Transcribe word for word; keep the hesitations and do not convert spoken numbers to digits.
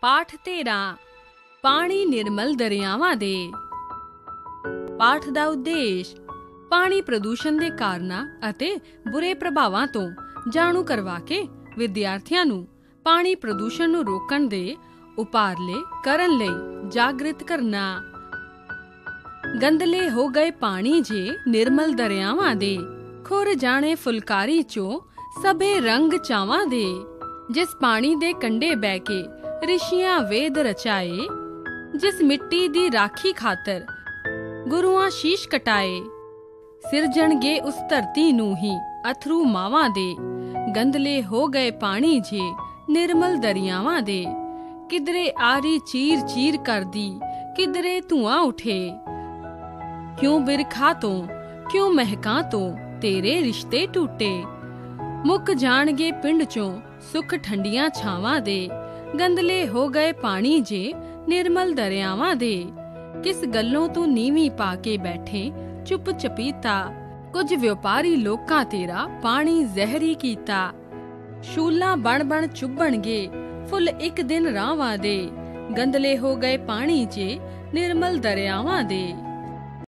ਪਾਠ ਤੇਰਾਂ ਪਾਣੀ ਨਿਰਮਲ ਦਰਿਆਵਾਂ ਦੇ। ਪਾਠ ਦਾ ਉਦੇਸ਼ ਪਾਣੀ ਪ੍ਰਦੂਸ਼ਣ ਦੇ ਕਾਰਨਾਂ ਅਤੇ ਬੁਰੇ ਪ੍ਰਭਾਵਾਂ ਤੋਂ ਜਾਣੂ ਕਰਵਾ ਕੇ ਵਿਦਿਆਰਥੀਆਂ ਨੂੰ ਪਾਣੀ ਪ੍ਰਦੂਸ਼ਣ ਨੂੰ ਰੋਕਣ ਦੇ ਉਪਾਰਲੇ ਕਰਨ ਲਈ ਜਾਗਰਿਤ ਕਰਨਾ। ਗੰਦਲੇ ਹੋ ਗਏ ਪਾਣੀ ਜੇ ਨਿਰਮਲ ਦਰਿਆਵਾਂ ਦੇ, ਖੁਰ ਜਾਣੇ ਫੁਲਕਾਰੀ ਚੋਂ ਸਭੇ ਰੰਗ ਚਾਵਾਂ ਦੇ। ਜਿਸ ਪਾਣੀ ਦੇ ਕੰਢੇ ਬਹਿ ਕੇ ਰਿਸ਼ੀਆਂ ਵੇਦ ਰਚਾਏ, ਜਿਸ ਮਿੱਟੀ ਦੀ ਰਾਖੀ ਖਾਤਰ ਗੁਰੂਆਂ ਸ਼ੀਸ਼ ਕਟਾਏ। ਸਿਰਜਣਗੇ ਉਸ ਧਰਤੀ ਨੂੰ ਹੀ ਅਥਰੂ ਮਾਵਾਂ ਦੇ, ਗੰਦਲੇ ਹੋ ਗਏ ਪਾਣੀ ਜੇ ਨਿਰਮਲ ਦਰਿਆਵਾਂ ਦੇ। ਕਿਧਰੇ ਆਰੀ ਚੀਰ ਚੀਰ ਕਰਦੀ, ਕਿਧਰੇ ਧੂਆਂ ਉਠੇ। ਕਿਉਂ ਬਿਰਖਾ ਤੋਂ ਕਿਉਂ ਮਹਿਕਾਂ ਤੋਂ ਤੇਰੇ ਰਿਸ਼ਤੇ ਟੂਟੇ। ਮੁੱਕ ਜਾਣਗੇ ਪਿੰਡ ਚੋਂ ਸੁੱਖ ਠੰਡੀਆਂ ਛਾਵਾਂ ਦੇ, ਗੰਦਲੇ ਹੋ ਗਏ ਪਾਣੀ ਜੇ ਨਿਰਮਲ ਦਰਿਆਵਾਂ ਦੇ। ਕਿਸ ਗੱਲੋਂ ਤੂੰ ਨੀਵੀਂ ਪਾ ਕੇ ਬੈਠੇ ਚੁੱਪ ਚਪੀਤਾ, ਕੁਝ ਵਪਾਰੀ ਲੋਕਾਂ ਤੇਰਾ ਪਾਣੀ ਜ਼ਹਿਰੀ ਕੀਤਾ। ਸ਼ੂਲਾਂ ਬਣ ਬਣ ਚੁੱਭਣਗੇ ਫੁੱਲ ਇੱਕ ਦਿਨ ਰਾਵਾਂ ਦੇ, ਗੰਦਲੇ ਹੋ ਗਏ ਪਾਣੀ ਜੇ ਨਿਰਮਲ ਦਰਿਆਵਾਂ ਦੇ।